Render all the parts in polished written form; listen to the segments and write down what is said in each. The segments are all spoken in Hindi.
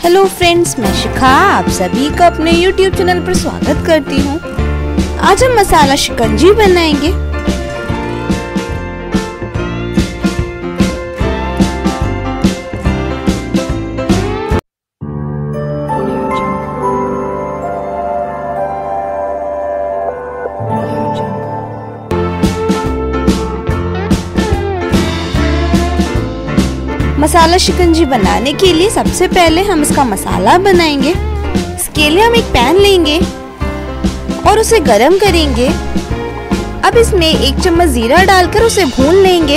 हेलो फ्रेंड्स, मैं शिखा आप सभी का अपने YouTube चैनल पर स्वागत करती हूँ। आज हम मसाला शिकंजी बनाएंगे। मसाला शिकंजी बनाने के लिए सबसे पहले हम इसका मसाला बनाएंगे। इसके लिए हम एक पैन लेंगे और उसे गरम करेंगे। अब इसमें 1 चम्मच जीरा डालकर उसे भून लेंगे।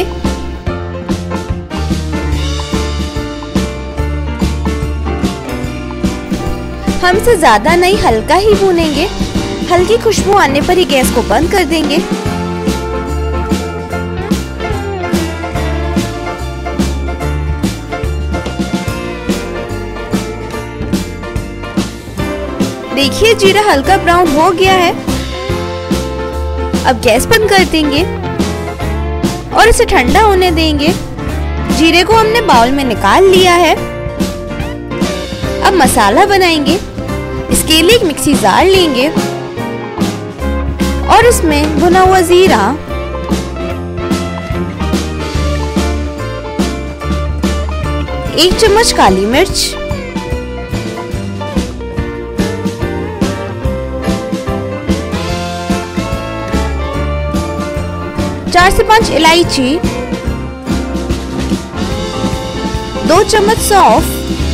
हम इसे ज्यादा नहीं, हल्का ही भूनेंगे। हल्की खुशबू आने पर ही गैस को बंद कर देंगे। देखिए जीरा हल्का ब्राउन हो गया है। अब गैस बंद कर देंगे और इसे ठंडा होने देंगे। जीरे को हमने बाउल में निकाल लिया है। अब मसाला बनाएंगे। इसके लिए एक मिक्सी जार लेंगे और इसमें भुना हुआ जीरा, एक चम्मच काली मिर्च, 4 से 5 इलायची, 2 चम्मच सौंफ,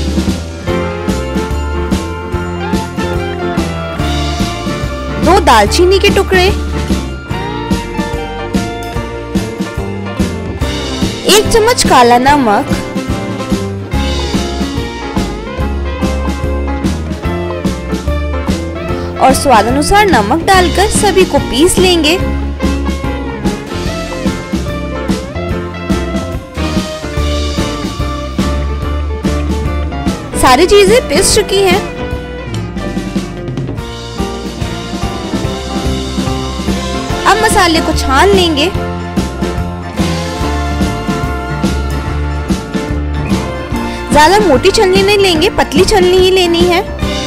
2 दालचीनी के टुकड़े, 1 चम्मच काला नमक, और स्वाद अनुसार नमक डालकर सभी को पीस लेंगे। सारी चीजें पिस चुकी हैं। अब मसाले को छान लेंगे। ज्यादा मोटी छलनी नहीं लेंगे, पतली छलनी ही लेनी है।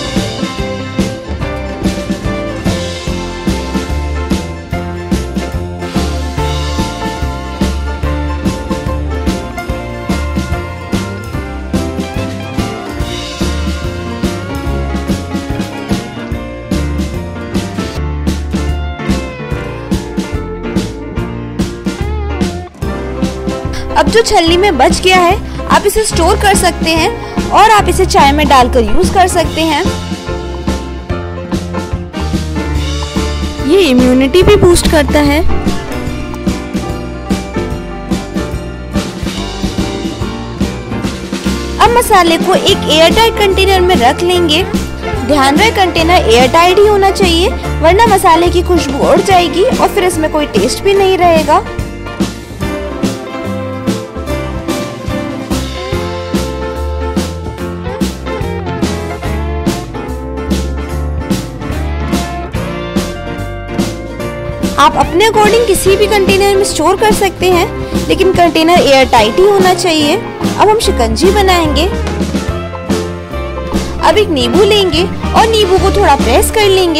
अब जो छलनी में बच गया है, आप इसे स्टोर कर सकते हैं और आप इसे चाय में डालकर यूज कर सकते हैं। ये इम्यूनिटी भी बूस्ट करता है। अब मसाले को एक एयरटाइट कंटेनर में रख लेंगे। ध्यान रहे कंटेनर एयरटाइट ही होना चाहिए, वरना मसाले की खुशबू उड़ जाएगी और फिर इसमें कोई टेस्ट भी नहीं रहेगा। आप अपने अकॉर्डिंग किसी भी कंटेनर में स्टोर कर सकते हैं, लेकिन कंटेनर एयर टाइट ही होना चाहिए। अब हम शिकंजी बनाएंगे। अब एक नींबू लेंगे और नींबू को थोड़ा प्रेस कर लेंगे।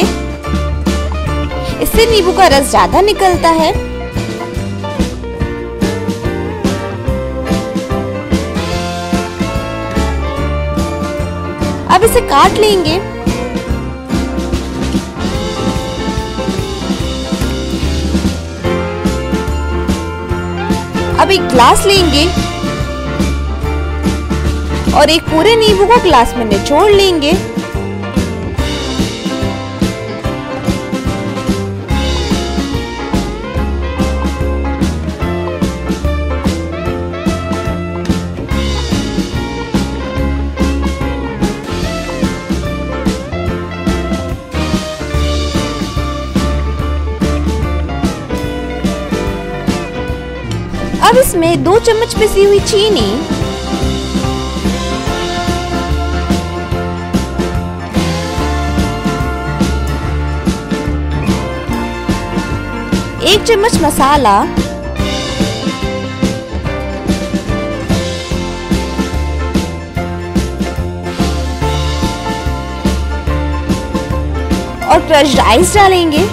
इससे नींबू का रस ज्यादा निकलता है। अब इसे काट लेंगे। अब एक ग्लास लेंगे और एक पूरे नींबू को ग्लास में निचोड़ लेंगे। अब इसमें 2 चम्मच पिसी हुई चीनी, 1 चम्मच मसाला, और क्रश्ड आइस डालेंगे।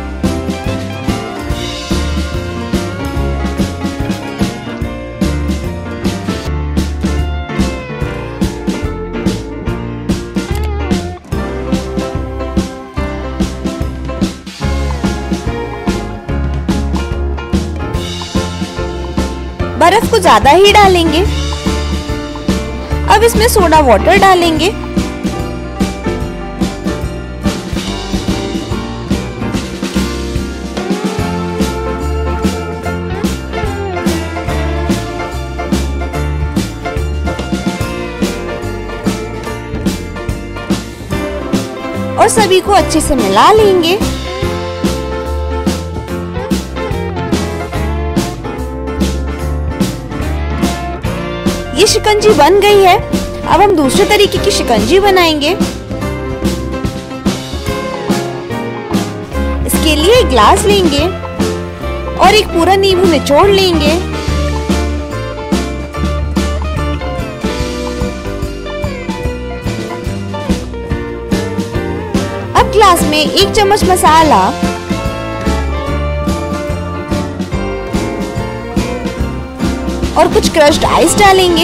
बर्फ को ज्यादा ही डालेंगे। अब इसमें सोडा वाटर डालेंगे। और सभी को अच्छे से मिला लेंगे। ये शिकंजी बन गई है। अब हम दूसरे तरीके की शिकंजी बनाएंगे। इसके लिए एक ग्लास लेंगे और एक पूरा नींबू निचोड़ लेंगे। अब ग्लास में 1 चम्मच मसाला और कुछ क्रश्ड आइस डालेंगे।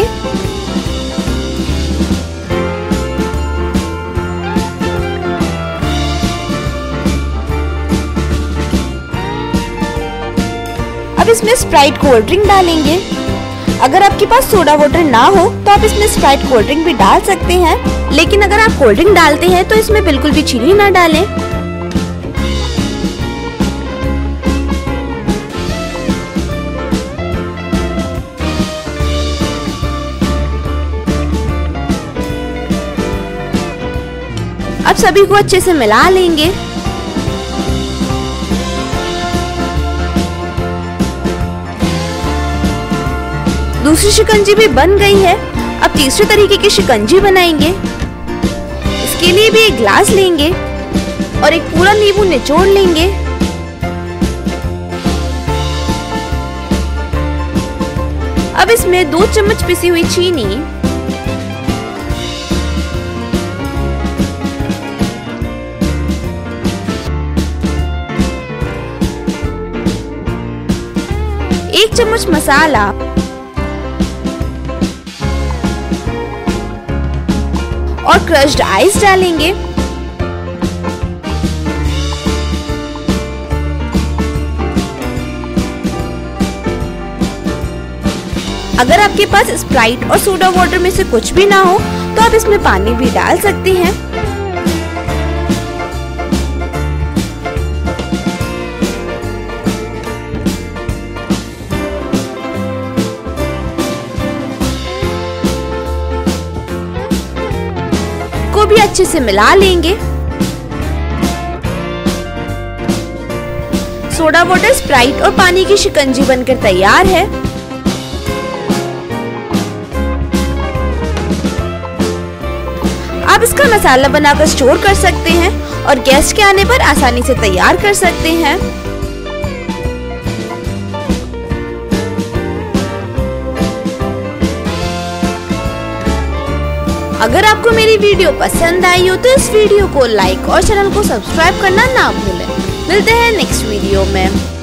अब इसमें स्प्राइट कोल्ड ड्रिंक डालेंगे। अगर आपके पास सोडा वाटर ना हो तो आप इसमें स्प्राइट कोल्ड ड्रिंक भी डाल सकते हैं, लेकिन अगर आप कोल्ड ड्रिंक डालते हैं तो इसमें बिल्कुल भी चीनी ना डालें। अब सभी को अच्छे से मिला लेंगे। दूसरी शिकंजी भी बन गई है। अब तीसरे तरीके की शिकंजी बनाएंगे। इसके लिए भी एक ग्लास लेंगे और एक पूरा नींबू निचोड़ लेंगे। अब इसमें 2 चम्मच पिसी हुई चीनी, एक चम्मच मसाला और क्रश्ड आइस डालेंगे। अगर आपके पास स्प्राइट और सोडा वाटर में से कुछ भी ना हो तो आप इसमें पानी भी डाल सकते हैं। को भी अच्छे से मिला लेंगे। सोडा वाटर, स्प्राइट और पानी की शिकंजी बनकर तैयार है। आप इसका मसाला बनाकर स्टोर कर सकते हैं और गेस्ट के आने पर आसानी से तैयार कर सकते हैं। अगर आपको मेरी वीडियो पसंद आई हो तो इस वीडियो को लाइक और चैनल को सब्सक्राइब करना ना भूलें। मिलते हैं नेक्स्ट वीडियो में।